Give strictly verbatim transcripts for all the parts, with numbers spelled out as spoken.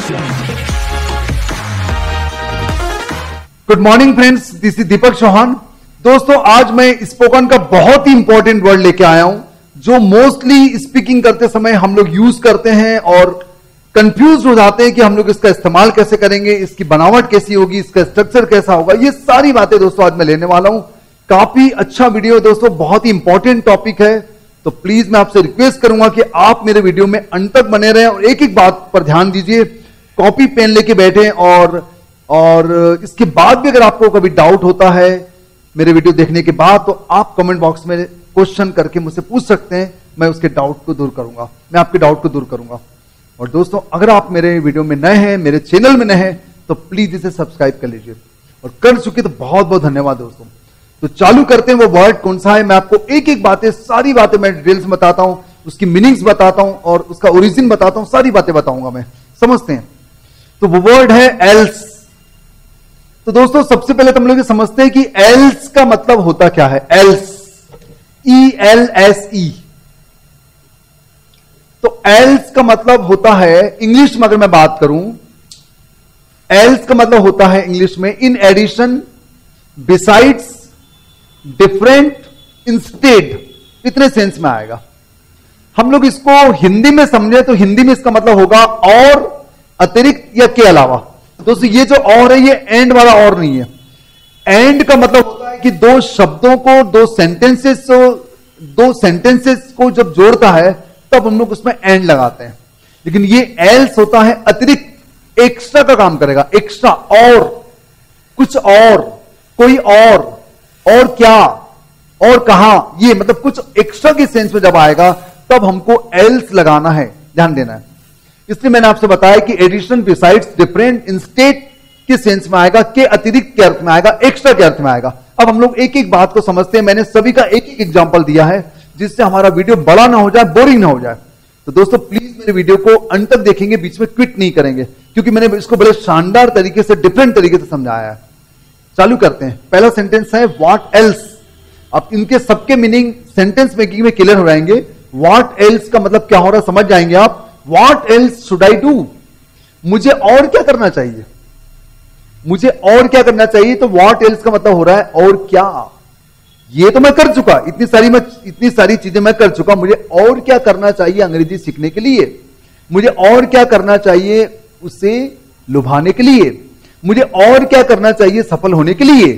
Good morning friends, this is Deepak Chauhan. दोस्तों, आज मैं स्पोकन का बहुत ही इंपॉर्टेंट वर्ड लेके आया हूं जो मोस्टली स्पीकिंग करते समय हम लोग यूज करते हैं और कंफ्यूज हो जाते हैं कि हम लोग इसका इस्तेमाल कैसे करेंगे, इसकी बनावट कैसी होगी, इसका स्ट्रक्चर कैसा होगा। ये सारी बातें दोस्तों आज मैं लेने वाला हूं। काफी अच्छा वीडियो है दोस्तों, बहुत ही इंपॉर्टेंट टॉपिक है। तो प्लीज मैं आपसे रिक्वेस्ट करूंगा कि आप मेरे वीडियो में अंत तक बने रहें और एक एक बात पर ध्यान दीजिए। कॉपी पेन लेके बैठे और और इसके बाद भी अगर आपको कभी डाउट होता है मेरे वीडियो देखने के बाद, तो आप कमेंट बॉक्स में क्वेश्चन करके मुझसे पूछ सकते हैं। मैं उसके डाउट को दूर करूंगा, मैं आपके डाउट को दूर करूंगा। और दोस्तों, अगर आप मेरे वीडियो में नए हैं, मेरे चैनल में नए हैं, तो प्लीज इसे सब्सक्राइब कर लीजिए। और कर चुके तो बहुत बहुत धन्यवाद दोस्तों। तो चालू करते हैं। वो वर्ड कौन सा है, मैं आपको एक एक बातें, सारी बातें मैं डिटेल्स में बताता हूं, उसकी मीनिंग्स बताता हूं और उसका ओरिजिन बताता हूं, सारी बातें बताऊंगा मैं। समझते हैं। तो वो वर्ड है एल्स। तो दोस्तों, सबसे पहले तो हम लोग समझते हैं कि एल्स का मतलब होता क्या है। Else, E L S E. तो एल्स का मतलब होता है, इंग्लिश में अगर मैं बात करूं, एल्स का मतलब होता है इंग्लिश में in addition, besides, different, instead. इतने सेंस में आएगा। हम लोग इसको हिंदी में समझे तो हिंदी में इसका मतलब होगा और, अतिरिक्त या के अलावा। दोस्तों, ये जो और है ये एंड वाला और नहीं है। एंड का मतलब होता है कि दो शब्दों को, दो सेंटेंसेस दो सेंटेंसेस को जब जोड़ता है तब हम लोग उसमें एंड लगाते हैं। लेकिन ये एल्स होता है अतिरिक्त, एक्स्ट्रा का काम करेगा। एक्स्ट्रा, और, कुछ और, कोई और, और क्या, और कहां, ये मतलब कुछ एक्स्ट्रा के सेंस में जब आएगा तब हमको एल्स लगाना है, ध्यान देना है। इसलिए मैंने आपसे बताया कि एडिशन, बिसाइड्स, डिफरेंट, इंस्टेड के सेंस में आएगा, के अतिरिक्त के अर्थ में आएगा, एक्स्ट्रा के अर्थ में आएगा। अब हम लोग एक एक बात को समझते हैं। मैंने सभी का एक एक एग्जांपल दिया है जिससे हमारा वीडियो बड़ा ना हो जाए, बोरिंग ना हो जाए। तो दोस्तों, प्लीज मेरे वीडियो को अंत तक देखेंगे, बीच में क्विट नहीं करेंगे, क्योंकि मैंने इसको बड़े शानदार तरीके से, डिफरेंट तरीके से समझाया है। चालू करते हैं। पहला सेंटेंस है व्हाट एल्स। अब इनके सबके मीनिंग सेंटेंस मेकिंग में क्लियर हो जाएंगे। व्हाट एल्स का मतलब क्या हो रहा है समझ जाएंगे आप। What else should I do, मुझे और क्या करना चाहिए, मुझे और क्या करना चाहिए। तो व्हाट एल्स का मतलब हो रहा है और क्या। ये तो मैं कर चुका, इतनी सारी मैं इतनी सारी चीजें मैं कर चुका, मुझे और क्या करना चाहिए अंग्रेजी सीखने के लिए, मुझे और क्या करना चाहिए उसे लुभाने के लिए, मुझे और क्या करना चाहिए सफल होने के लिए।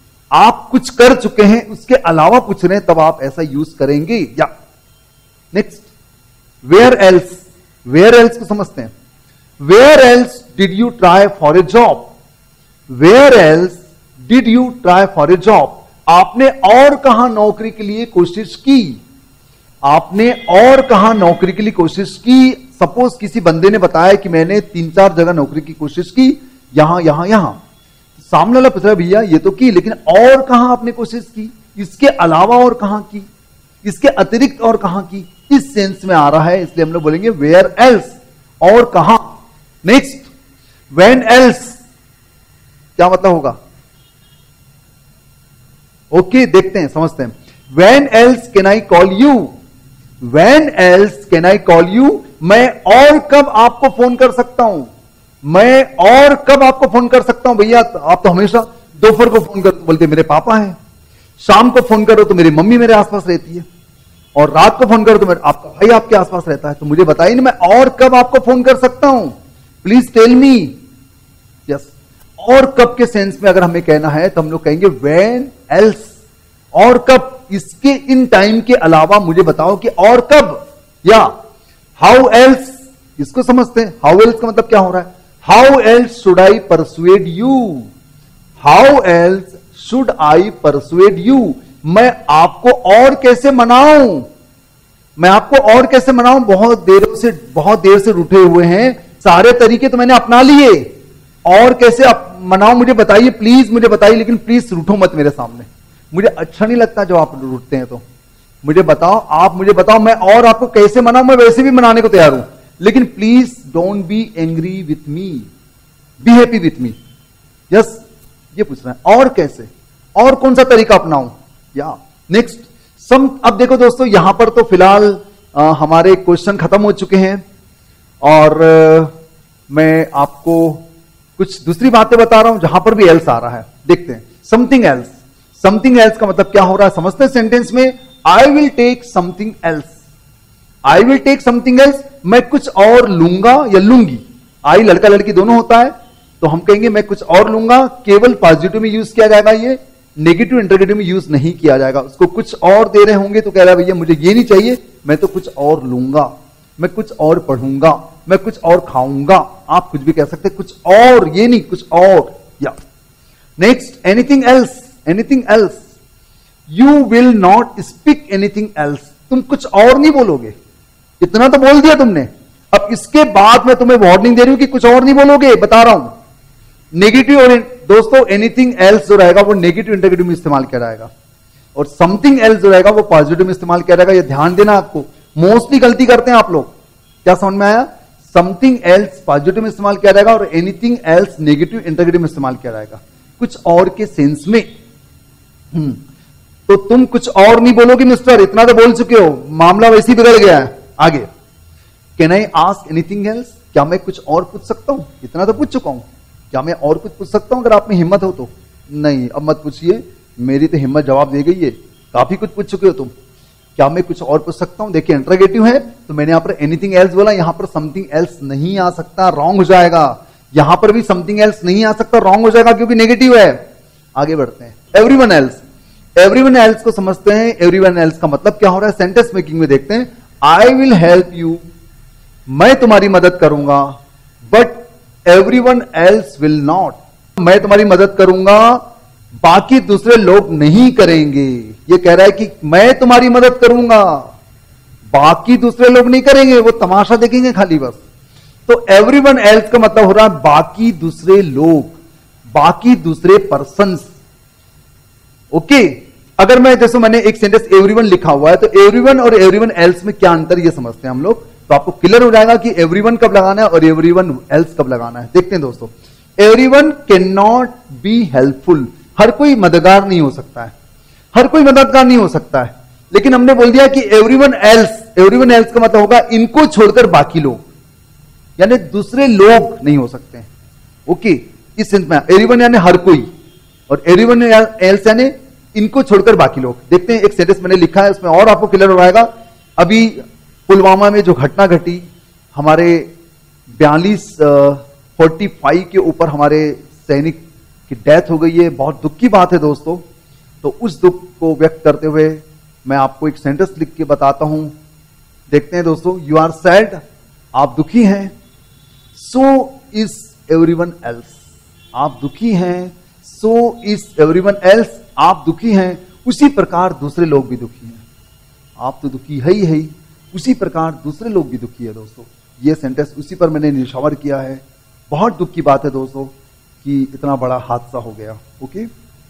आप कुछ कर चुके हैं, उसके अलावा पूछ रहे हैं, तब आप ऐसा यूज करेंगे। या next, where else. Where else को समझते हैं। Where else did you try for a job. Where else did you try for a job. आपने और कहां नौकरी के लिए कोशिश की, आपने और कहां नौकरी के लिए कोशिश की। सपोज किसी बंदे ने बताया कि मैंने तीन चार जगह नौकरी की कोशिश की, यहां यहां यहां। सामने वाला पूछ रहा है भैया ये तो की, लेकिन और कहां आपने कोशिश की, इसके अलावा और कहां की, इसके अतिरिक्त और कहां की। इस सेंस में आ रहा है, इसलिए हम लोग बोलेंगे वेयर एल्स, और कहां। नेक्स्ट, व्हेन एल्स क्या मतलब होगा। ओके, देखते हैं, समझते हैं। When else can I call you. When else can I call you, मैं और कब आपको फोन कर सकता हूं, मैं और कब आपको फोन कर सकता हूं। भैया आप तो हमेशा दोपहर को फोन कर बोलते मेरे पापा हैं, शाम को फोन करो तो मेरी मम्मी मेरे आसपास रहती है, और रात को फोन करो तो मेरे आपका भाई आपके आसपास रहता है। तो मुझे बताइए ना, मैं और कब आपको फोन कर सकता हूं, प्लीज टेल मी। यस, और कब के सेंस में अगर हमें कहना है तो हम लोग कहेंगे व्हेन एल्स, और कब, इसके इन टाइम के अलावा मुझे बताओ कि और कब। या हाउ एल्स, इसको समझते हैं। हाउ एल्स का मतलब क्या हो रहा है। How else should I persuade you. How else should I persuade you, मैं आपको और कैसे मनाऊं, मैं आपको और कैसे मनाऊं। बहुत देर से बहुत देर से रूठे हुए हैं, सारे तरीके तो मैंने अपना लिए, और कैसे मनाऊं मुझे बताइए, प्लीज मुझे बताइए। लेकिन प्लीज रूठो मत मेरे सामने, मुझे अच्छा नहीं लगता जब आप रूठते हैं। तो मुझे बताओ, आप मुझे बताओ, मैं और आपको कैसे मनाऊं। मैं वैसे भी मनाने को तैयार हूं, लेकिन please don't be angry with me, be happy with me. Yes, ये पूछ रहे हैं और कैसे, और कौन सा तरीका अपनाऊं। या नेक्स्ट सम। अब देखो दोस्तों, यहां पर तो फिलहाल हमारे क्वेश्चन खत्म हो चुके हैं, और मैं आपको कुछ दूसरी बातें बता रहा हूं जहां पर भी एल्स आ रहा है। देखते हैं समथिंग एल्स। समथिंग एल्स का मतलब क्या हो रहा है समझते हैं सेंटेंस में। I will take something else. I will take something else, मैं कुछ और लूंगा या लूंगी। आई लड़का लड़की दोनों होता है, तो हम कहेंगे मैं कुछ और लूंगा। केवल पॉजिटिव में यूज किया जाएगा, ये नेगेटिव इंटरगेटिव में यूज नहीं किया जाएगा। उसको कुछ और दे रहे होंगे तो कह रहा है भैया मुझे ये नहीं चाहिए, मैं तो कुछ और लूंगा, मैं कुछ और पढ़ूंगा, मैं कुछ और खाऊंगा। आप कुछ भी कह सकते कुछ और, ये नहीं कुछ और। या next anything else. Anything else, you will not speak anything else. तुम कुछ और नहीं बोलोगे, इतना तो बोल दिया तुमने। अब इसके बाद मैं तुम्हें वार्निंग दे रही हूं कि कुछ और नहीं बोलोगे, बता रहा हूं। नेगेटिव और दोस्तों एनीथिंग एल्स जो रहेगा वो नेगेटिव इंटरगेटिव में इस्तेमाल किया जाएगा, और समथिंग एल्स जो रहेगा वो पॉजिटिव में इस्तेमाल किया जाएगा। ये ध्यान देना आपको, मोस्टली गलती करते हैं आप लोग। क्या समझ में आया? समथिंग एल्स पॉजिटिव में इस्तेमाल किया जाएगा और एनीथिंग एल्स नेगेटिव इंटरगेटिव में इस्तेमाल किया जाएगा, कुछ और के सेंस में। हम्म तो तुम कुछ और नहीं बोलोगे मिस्टर, इतना तो बोल चुके हो, मामला वैसे ही बिगड़ गया है। आगे, can I ask anything else? क्या मैं कुछ और पूछ सकता हूं? इतना तो पूछ चुका हूं, क्या मैं और कुछ पूछ सकता हूं अगर आप में हिम्मत हो तो? नहीं, अब मत पूछिए, मेरी तो हिम्मत जवाब दे गई है, काफी कुछ पूछ चुके हो तुम। क्या मैं कुछ और पूछ सकता हूं? देखिए इंटरोगेटिव है तो मैंने यहां पर एनीथिंग एल्स बोला, यहां पर समथिंग एल्स नहीं आ सकता, रॉन्ग हो जाएगा। यहां पर भी समथिंग एल्स नहीं आ सकता, रॉन्ग हो जाएगा क्योंकि नेगेटिव है। आगे बढ़ते हैं, एवरीवन एल्स। एवरीवन एल्स को समझते हैं। एवरीवन एल्स का मतलब क्या हो रहा है सेंटेंस मेकिंग में देखते हैं। आई विल हेल्प यू, मैं तुम्हारी मदद करूंगा, but everyone else will not. मैं तुम्हारी मदद करूंगा, बाकी दूसरे लोग नहीं करेंगे। ये कह रहा है कि मैं तुम्हारी मदद करूंगा, बाकी दूसरे लोग नहीं करेंगे, वो तमाशा देखेंगे खाली बस। तो एवरीवन एल्स का मतलब हो रहा है बाकी दूसरे लोग, बाकी दूसरे पर्सन्स। ओके, अगर मैं जैसे मैंने एक सेंटेंस एवरीवन लिखा हुआ है तो एवरीवन और एवरीवन एल्स में क्या अंतर ये समझते हैं हम लोग, तो आपको क्लियर हो जाएगा कि एवरीवन कब लगाना है और एवरीवन एल्स कब लगाना है। देखते हैं दोस्तों, everyone can not be helpful. हर कोई मददगार नहीं हो सकता है, हर कोई मददगार नहीं हो सकता है, लेकिन हमने बोल दिया कि एवरीवन एल्स। एवरीवन एल्स का मतलब होगा इनको छोड़कर बाकी लोग, यानी दूसरे लोग नहीं हो सकते। ओके, इस सेंस में एवरीवन यानी हर कोई, और एवरीवन एल्स यानी इनको छोड़कर बाकी लोग। देखते हैं, एक सेंटेंस मैंने लिखा है उसमें और आपको क्लियर हो जाएगा। अभी पुलवामा में जो घटना घटी, हमारे बयालीस फोर्टी फाइव के ऊपर हमारे सैनिक की डेथ हो गई है, बहुत दुख की बात है दोस्तों। तो उस दुख को व्यक्त करते हुए मैं आपको एक सेंटेंस लिख के बताता हूं। देखते हैं दोस्तों, यू आर सैड, आप दुखी हैं, सो इज एवरीवन एल्स। आप दुखी हैं, सो इज एवरीवन एल्स। आप दुखी हैं, उसी प्रकार दूसरे लोग भी दुखी हैं। आप तो दुखी है ही है ही, उसी प्रकार दूसरे लोग भी दुखी है दोस्तों। ये सेंटेंस उसी पर मैंने निशावर किया है। बहुत दुख की बात है दोस्तों कि इतना बड़ा हादसा हो गया। ओके,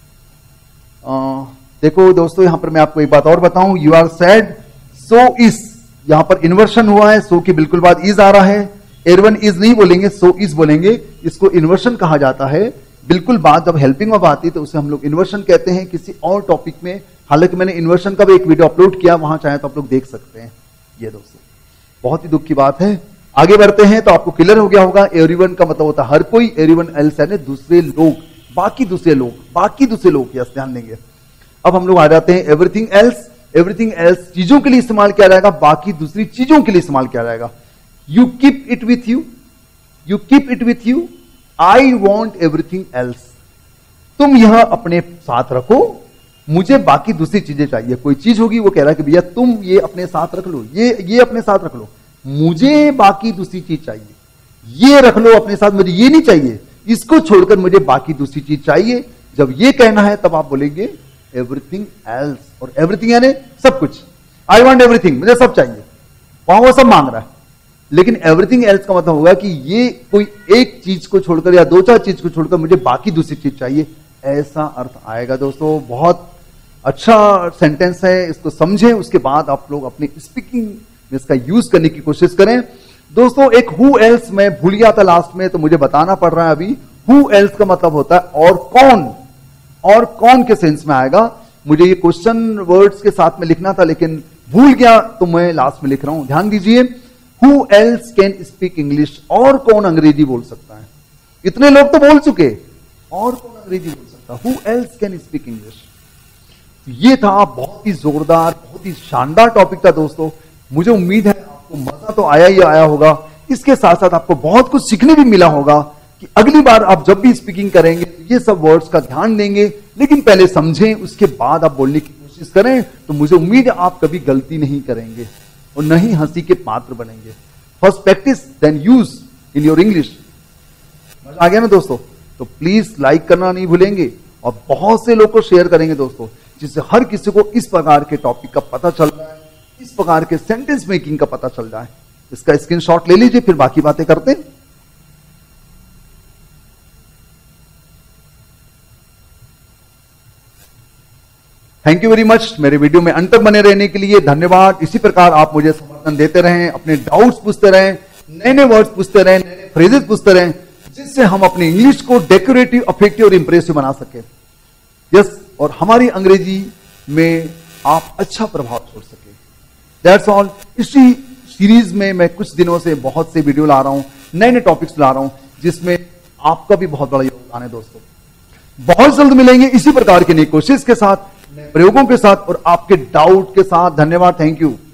आ, देखो दोस्तों, यहां पर मैं आपको एक बात और बताऊं, you are sad, so is. यहां पर इन्वर्शन हुआ है, सो की बिल्कुल बाद इज आ रहा है। एवरीवन इज नहीं बोलेंगे, सो इज बोलेंगे। इसको इन्वर्शन कहा जाता है। बिल्कुल बात जब हेल्पिंग ऑफ आती है तो उसे हम लोग इन्वर्शन कहते हैं किसी और टॉपिक में। हालांकि मैंने इन्वर्शन का भी एक वीडियो अपलोड किया, वहां चाहे तो आप लोग देख सकते हैं। ये दोस्तों बहुत ही दुख की बात है। आगे बढ़ते हैं तो आपको क्लियर हो गया होगा, एवरीवन का मतलब होता है हर कोई, एवरीवन एल्स यानी दूसरे लोग, बाकी दूसरे लोग, बाकी दूसरे लोग। यस, ध्यान देंगे। अब हम लोग आ जाते हैं एवरीथिंग एल्स। एवरीथिंग एल्स चीजों के लिए इस्तेमाल किया जाएगा, बाकी दूसरी चीजों के लिए इस्तेमाल किया जाएगा। You keep it with you, you keep it with you, I want everything else. तुम यह अपने साथ रखो, मुझे बाकी दूसरी चीजें चाहिए। कोई चीज होगी, वो कह रहा है कि भैया तुम ये अपने साथ रख लो, ये ये अपने साथ रख लो, मुझे बाकी दूसरी चीज चाहिए। ये रख लो अपने साथ, मुझे ये नहीं चाहिए, इसको छोड़कर मुझे बाकी दूसरी चीज चाहिए। जब ये कहना है तब आप बोलेंगे एवरीथिंग एल्स। और एवरीथिंग यानी सब कुछ। आई वॉन्ट एवरीथिंग, मुझे सब चाहिए, वहां वो सब मांग रहा है। लेकिन एवरीथिंग एल्स का मतलब होगा कि ये कोई एक चीज को छोड़कर या दो चार चीज को छोड़कर मुझे बाकी दूसरी चीज चाहिए, ऐसा अर्थ आएगा दोस्तों। बहुत अच्छा सेंटेंस है, इसको समझें, उसके बाद आप लोग अपनी स्पीकिंग में इसका यूज करने की कोशिश करें। दोस्तों एक हु एल्स मैं भूल गया था लास्ट में, तो मुझे बताना पड़ रहा है अभी। हु एल्स का मतलब होता है और कौन, और कौन के सेंस में आएगा। मुझे ये क्वेश्चन वर्ड्स के साथ में लिखना था लेकिन भूल गया, तो मैं लास्ट में लिख रहा हूं, ध्यान दीजिए। Who else can speak English, और कौन अंग्रेजी बोल सकता है? इतने लोग तो बोल चुके, और कौन अंग्रेजी बोल सकता है? Who else can speak English? ये था बहुत ही जोरदार, बहुत ही शानदार टॉपिक था दोस्तों। मुझे उम्मीद है आपको मजा तो आया ही आया होगा, इसके साथ साथ आपको बहुत कुछ सीखने भी मिला होगा कि अगली बार आप जब भी स्पीकिंग करेंगे तो ये सब वर्ड्स का ध्यान देंगे, लेकिन पहले समझें, उसके बाद आप बोलने की कोशिश करें, तो मुझे उम्मीद है आप कभी गलती नहीं करेंगे और न ही हंसी के पात्र बनेंगे। First practice then use in your English. मजा आ गया ना दोस्तों? तो प्लीज लाइक करना नहीं भूलेंगे और बहुत से लोग को शेयर करेंगे दोस्तों, जिससे हर किसी को इस प्रकार के टॉपिक का पता चल रहा है, इस प्रकार के सेंटेंस मेकिंग का पता चल रहा है। इसका स्क्रीनशॉट ले लीजिए, फिर बाकी बातें करते हैं। थैंक यू वेरी मच मेरे वीडियो में अंत तक बने रहने के लिए धन्यवाद। इसी प्रकार आप मुझे समर्थन देते रहें, अपने डाउट्स पूछते रहें, नए नए वर्ड्स पूछते रहें, नए नए फ्रेजेस पूछते रहें, जिससे हम अपनी इंग्लिश को डेकोरेटिव, अफेक्टिव और इंप्रेसिव बना सके। यस, और हमारी अंग्रेजी में आप अच्छा प्रभाव छोड़ सके। That's all. इसी सीरीज में मैं कुछ दिनों से बहुत से वीडियो ला रहा हूं, नए नए टॉपिक्स ला रहा हूं, जिसमें आपका भी बहुत बड़ा योगदान है दोस्तों। बहुत जल्द मिलेंगे इसी प्रकार की नई कोशिश के साथ, नए प्रयोगों के साथ और आपके डाउट के साथ। धन्यवाद, थैंक यू।